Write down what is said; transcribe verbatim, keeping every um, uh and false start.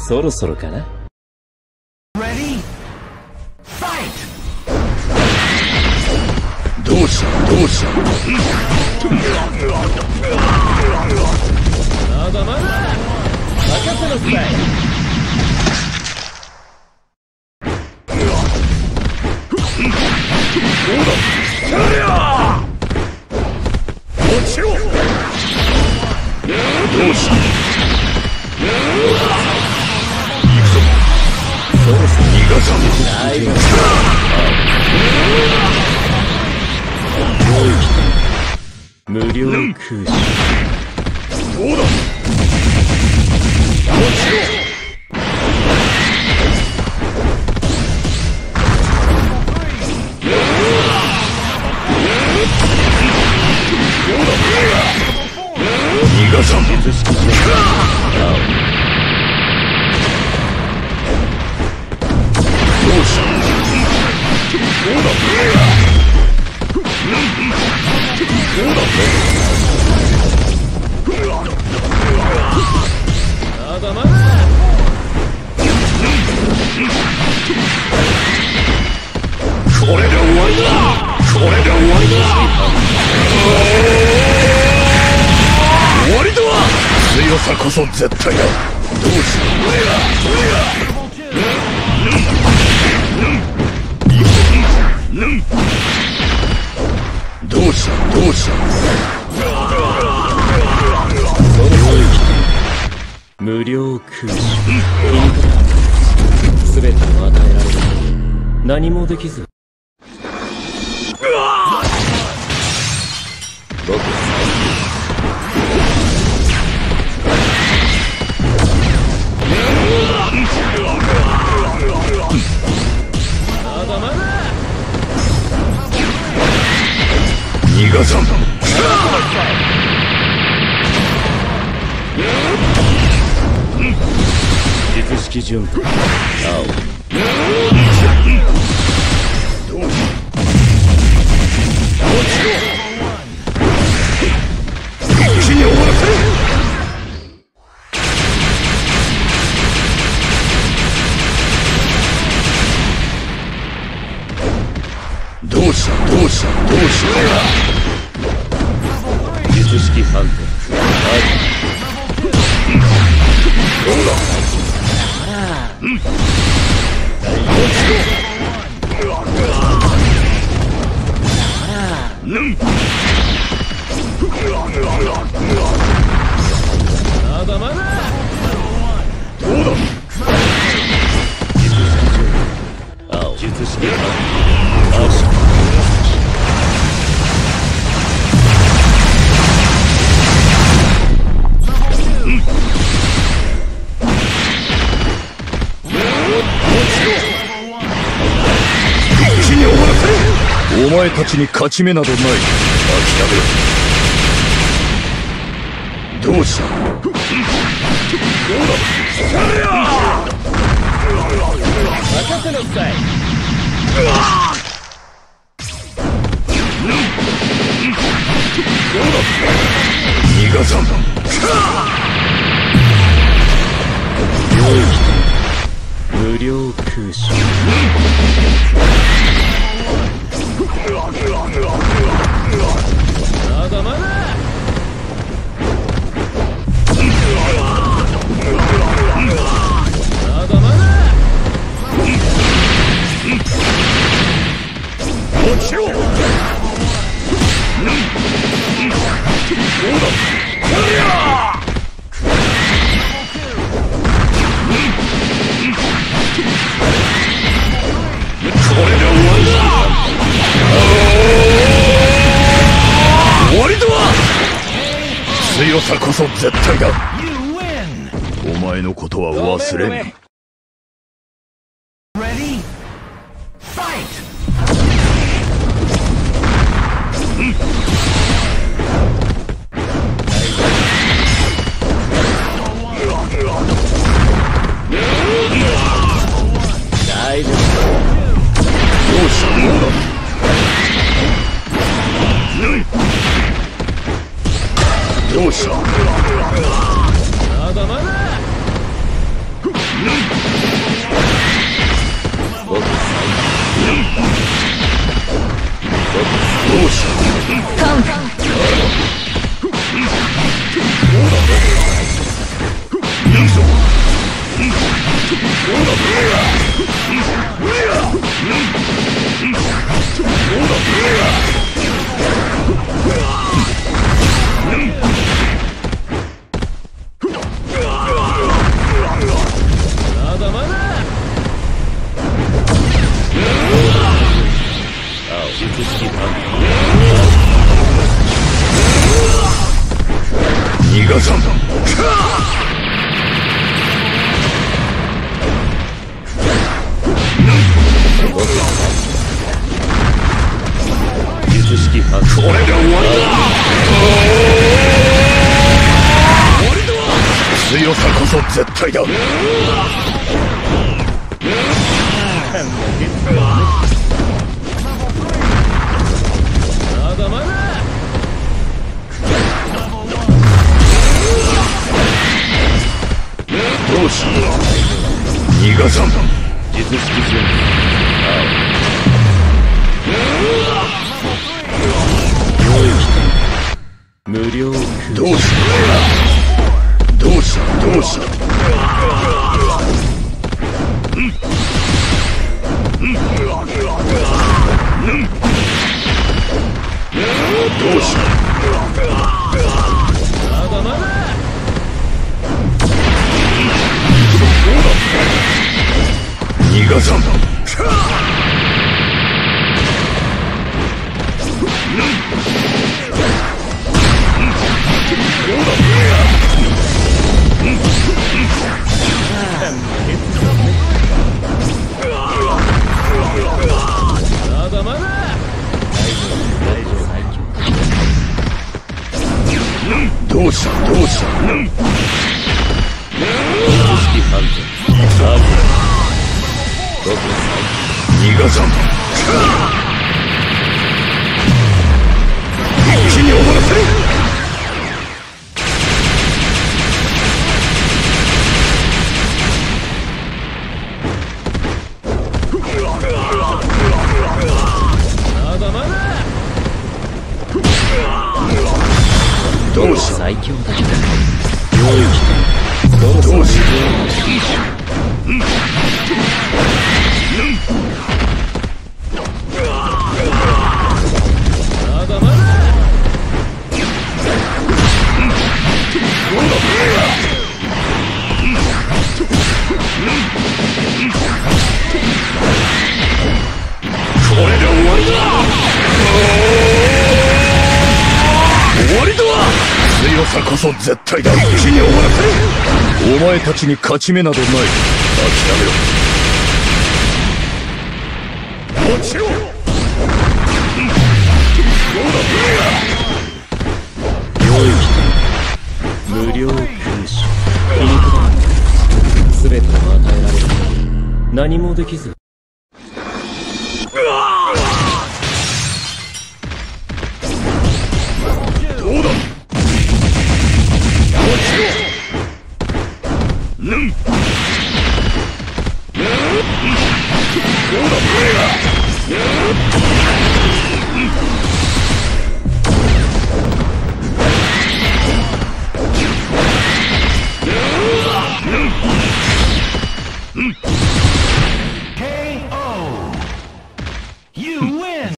そろそろかな。 Ready? Fight! どうしたどうしたまだまだ任せなさい。 どうだそりゃ落ちろどうした行くぞそろそろ逃がさん大丈夫。無料空襲。 どうだ落ちろ逃がさん術式準備どうしたどうだどうだまだまだこれで終わりだこれで終わりだ終わりだ強さこそ絶対だどうしたどうしたどうした無料空襲。すべてを与えられる何もできず僕まだまだ逃がさん術式準備青どう一気に終わらせるどうしたどうしたどうした術式判定どうだまだまだどうだ青術式判定足お前たちに勝ち目などない諦めろどうしたどうだ任せなさい。 どうだ逃がさん無料空襲。まだまだまだまだ落ちろどうだこれで終わりだ終わりだ強さこそ絶対だお前のことは忘れん Ready? Fight! 大丈夫。 どうしたどうだどうしたまだまだ僕どうした。 カウンター。 いいぞ。 まだまだ。術式反逃がさん。 術式反これで終わりだ。強さこそ絶対だ。 まだまだ。 どうした。逃がさん。 術式順無料。 どうしたどうしたどうした。どうした。 まだまだ。 逃がさん。 まだまだ。 どうしたどうした。 術式反転。さあ僕逃がさん。一気に終わらせる。 まだまだ。 どうした。 最強だ。領域どうした。 まだまだ。 これで終わりだ。終わりだ。強さこそ絶対だ。一気に終わらせる。お前たちに勝ち目などない。諦めろ。落ちろ。 無料空襲。皮肉だ。全てを与えられる。何もできず。 どうだ。ぬん。どうだ。うん。